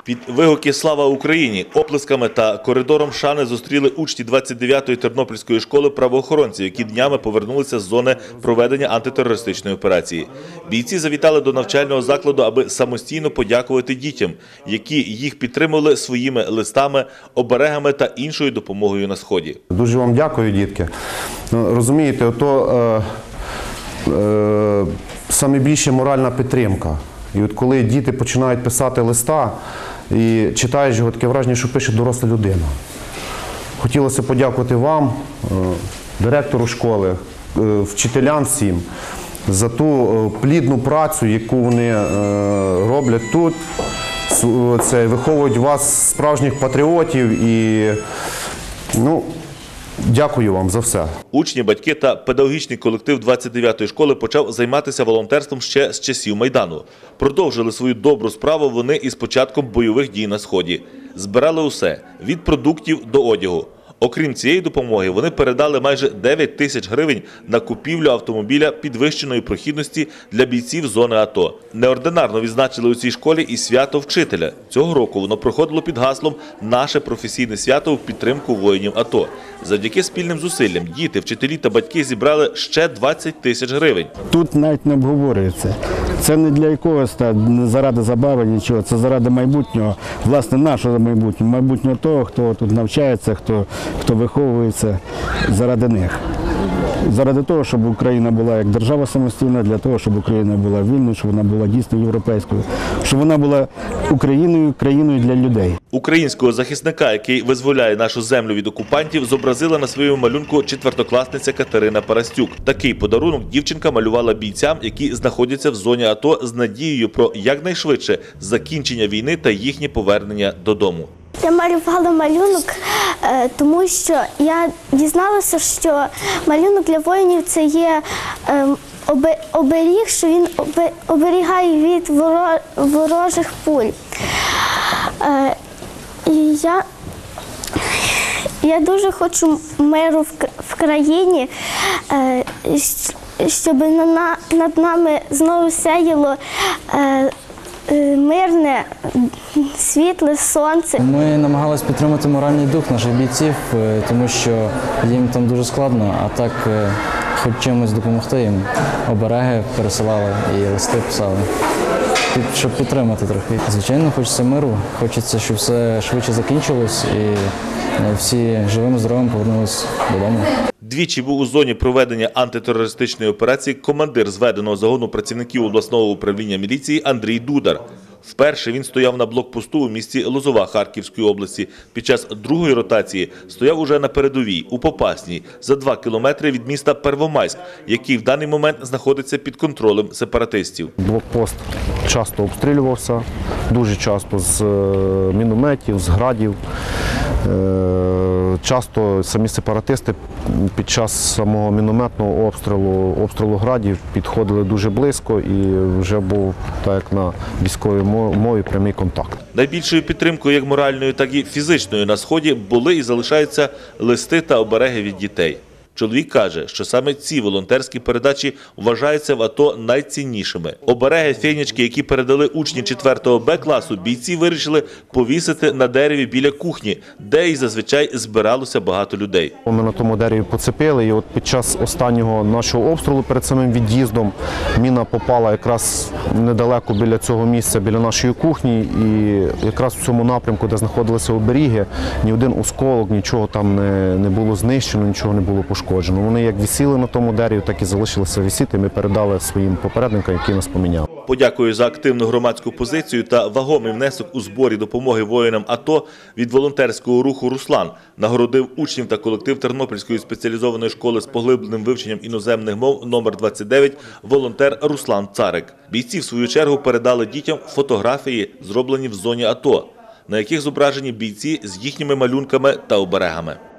Під вигуки «Слава Україні», оплесками та коридором шани зустріли учні 29-ї Тернопільської школи правоохоронців, які днями повернулися з зони проведення антитерористичної операції. Бійці завітали до навчального закладу, аби самостійно подякувати дітям, які їх підтримували своїми листами, оберегами та іншою допомогою на Сході. Дуже вам дякую, дітки. Розумієте, саме більше моральна підтримка. І от коли діти починають писати листа і читаєш його, таке враження, що пише доросла людина. Хотілося подякувати вам, директору школи, вчителям всім, за ту плідну працю, яку вони роблять тут. Це виховують вас справжніх патріотів і, дякую вам за все. Учні, батьки та педагогічний колектив 29-ї школи почав займатися волонтерством ще з часів Майдану. Продовжили свою добру справу вони із початком бойових дій на Сході. Збирали усе – від продуктів до одягу. Окрім цієї допомоги, вони передали майже 9 тисяч гривень на купівлю автомобіля підвищеної прохідності для бійців зони АТО. Неординарно відзначили у цій школі і свято вчителя. Цього року воно проходило під гаслом «Наше професійне свято в підтримку воїнів АТО». Завдяки спільним зусиллям діти, вчителі та батьки зібрали ще 20 тисяч гривень. Тут навіть не обговорюється. Це не для якогось, не заради забави, нічого. Це заради майбутнього, власне, нашого майбутнього. Майбутнього того, хто тут навчається, хто виховується, заради них. Заради того, щоб Україна була як держава самостійна, для того, щоб Україна була вільною, щоб вона була дійсно європейською, щоб вона була Україною, країною для людей. Українського захисника, який визволяє нашу землю від окупантів, зобразила на своєму малюнку четвертокласниця Катерина Парастюк. Такий подарунок дівчинка малювала бійцям, які знаходяться в зоні АТО, з надією про якнайшвидше закінчення війни та їхнє повернення додому. Я малювала малюнок, тому що я дізналася, що малюнок для воїнів – це є оберіг, що він оберігає від ворожих пуль. І я дуже хочу миру в країні, щоб над нами знову сяяло мирне, світле сонце. Ми намагалися підтримати моральний дух наших бійців, тому що їм там дуже складно, а так хоч чимось допомогти їм. Обереги пересилали і листи писали, щоб підтримати трохи. Звичайно, хочеться миру, хочеться, щоб все швидше закінчилось і всі живими, здоровими повернулися додому. Двічі був у зоні проведення антитерористичної операції командир зведеного загону працівників обласного управління міліції Андрій Дудар. Вперше він стояв на блокпосту у місті Лозова Харківської області. Під час другої ротації стояв уже на передовій, у Попасній, за 2 кілометри від міста Первомайськ, який в даний момент знаходиться під контролем сепаратистів. Блокпост часто обстрілювався, дуже часто з мінометів, з градів. Часто самі сепаратисти під час самого мінометного обстрілу градів підходили дуже близько і вже був, так як на військовій мові, прямий контакт. Найбільшою підтримкою, як моральною, так і фізичною на Сході, були і залишаються листи та обереги від дітей. Чоловік каже, що саме ці волонтерські передачі вважаються в АТО найціннішими. Обереги фенічки, які передали учні 4-го Б-класу, бійці вирішили повісити на дереві біля кухні, де і зазвичай збиралося багато людей. Ми на тому дереві поцепили, і от під час останнього нашого обстрілу перед самим від'їздом міна попала якраз недалеко біля цього місця, біля нашої кухні, і якраз в цьому напрямку, де знаходилися оберіги, ні один осколок, нічого там не було знищено, нічого не було пошкоджено. Вони як висіли на тому дереві, так і залишилися висіти. Ми передали своїм попередникам, які нас поміняли. Подякую за активну громадську позицію та вагомий внесок у зборі допомоги воїнам АТО від волонтерського руху «Руслан» нагородив учнів та колектив Тернопільської спеціалізованої школи з поглибленим вивченням іноземних мов номер 29 волонтер Руслан Царик. Бійці, в свою чергу, передали дітям фотографії, зроблені в зоні АТО, на яких зображені бійці з їхніми малюнками та оберегами.